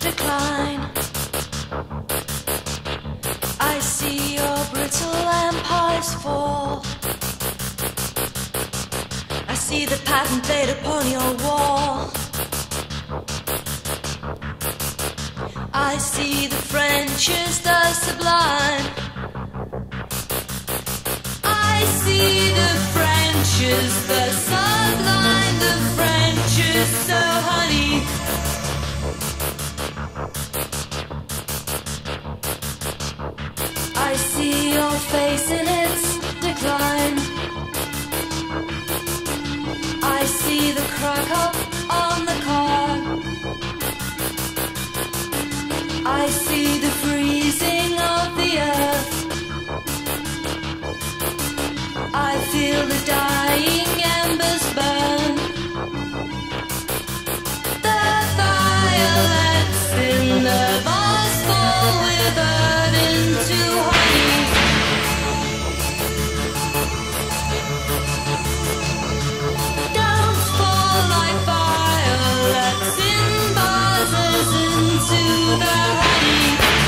decline. I see your brittle empires fall. I see the pattern played upon your wall. I see the Frenches, the sublime. I see the Frenches, the sublime. The French is so honey. I see your face in its decline. I see the crack up on the car. I see the freezing of the earth. I feel the dying embers burn. The violets in the vase fall withered into honey. Don't fall like violets in vases into the honey.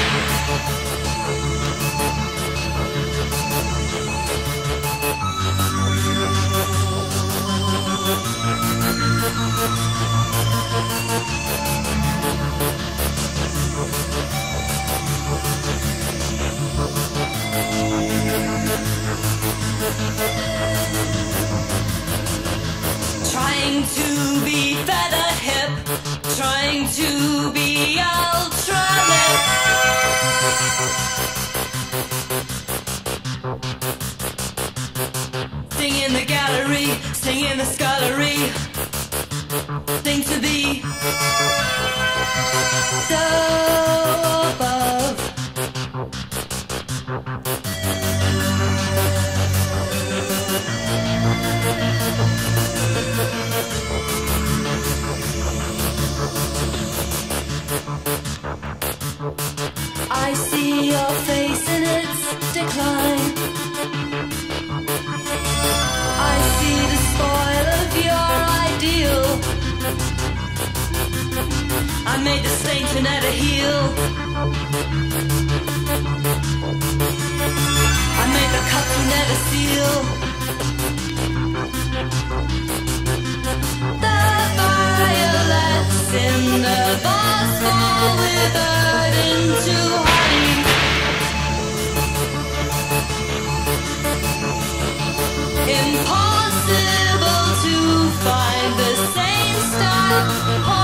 Trying to be feather hip, trying to be ultra lip. Sing in the gallery, sing in the scullery, sing to be so above. I see your face in its decline. I see the spoil of your ideal. I made the saint who never heal. I made the cup who never seal. The violets in the vase fall withered into honey. Impossible to find the same style.